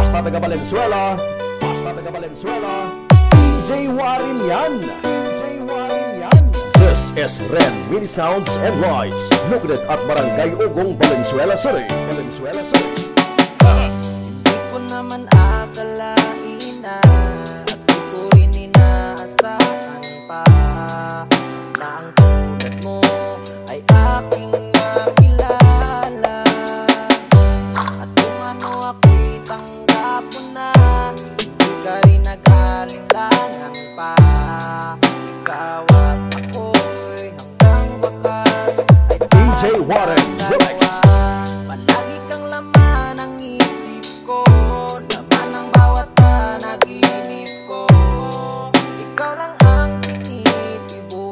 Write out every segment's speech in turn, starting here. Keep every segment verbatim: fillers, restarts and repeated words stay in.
Basta taga Valenzuela, basta taga Valenzuela, D J Warren yan, D J Warren yan. This is Ren Mini Sounds and Lights, located at Barangay Ugong, Valenzuela City, Valenzuela City. Hindi ko naman akalain na at di ko rin inaasahan pa na ang tulad mo ay aking nakilala. At kung ano ako'y tanggap mo na, hindi ka rin nag-alinlangan pa. Ikaw at ako'y hanggang wakas ay D J Warren, relax. Palagi kang laman ng isip ko, laman ng bawat panaginip ko. Ikaw lang ang tinitibok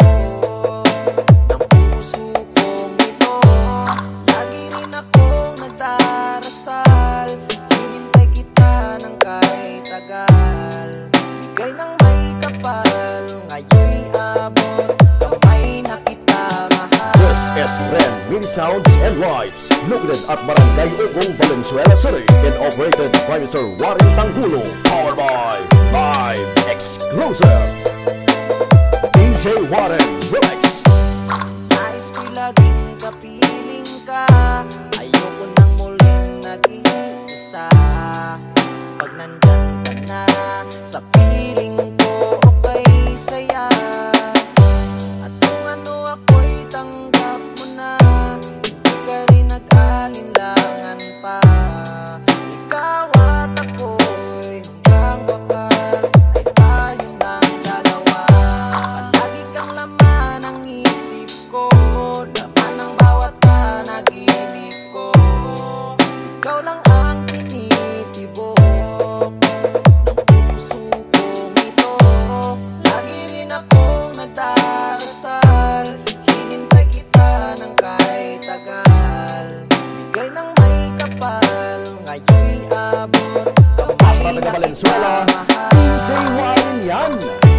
ng puso kong ito. Lagi rin akong nagdarasal, hinintay kita ng kahit tagal. Bigay ng may kapal, ngayon'y abot kamay na kita mahal. This is Ren Mini Sounds and Lights, located at Barangay Ugong, Valenzuela City, and operated by Mister Warren Tangulo, powered by Live Exclusive. D J Warren, relax. Nais ko'y laging kapiling ka, ayoko nang muling nag-iisa. Pag nandyan ka na sa piling ko, okay saya. At kung ano ako'y tanggap mo na, hindi ka rin nag-alinlangan pa. Ikaw at ako'y hanggang wakas ay tayo ng dalawa. Palagi kang laman ng isip ko, laman ng bawat panaginip ko. Ikaw lang ang tinitibok ng puso kong ito. Lagi rin akong nagdarasal, hinintay kita ng kahit tagal. Bigay ng may kapal, ngayon'y abot Basta kamay taga na Valenzuela, kita D J mahal. Warren yan.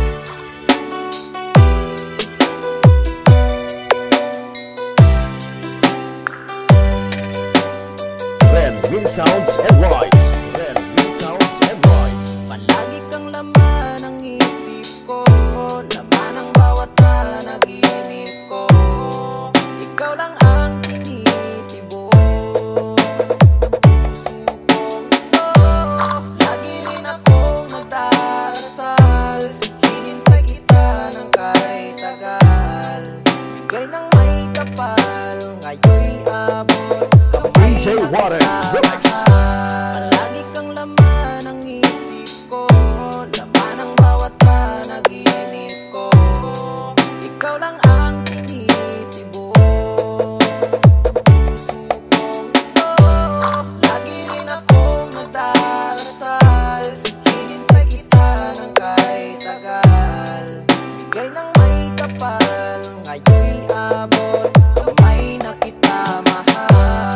Ren Mini Sounds and Lights, Ren Mini Sounds and Lights. Palagi kang laman ng isip ko, laman ng bawat panaginip ko. Ikaw lang ang tinitibok ng puso kong ito. Lagi rin akong nagdarasal, hinintay kita ng kahit tagal. Bigay ng may kapal, ngayon'y abot kamay D J na Warren, kita relax. mahal. Palagi kang laman ng isip ko, laman ng bawat panaginip ko. Ikaw lang ang tinitibok ng puso kong ito. Lagi rin akong nagdarasal, hinintay kita ng kahit tagal. Bigay ng may kapal, ngayon'y abot kamay na kita mahal.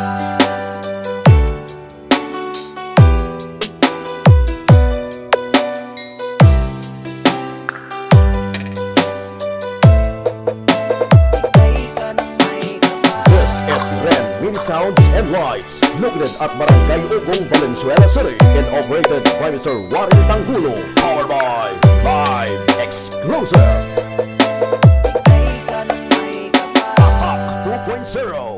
Bigay ka ng may kapal. This is Ren Mini Sounds and Lights, located at Barangay Ugong, Valenzuela City, and operated by Mister Warren Tangulo, powered by Live Exclusive. Bigay ka ng may kapal. two point zero.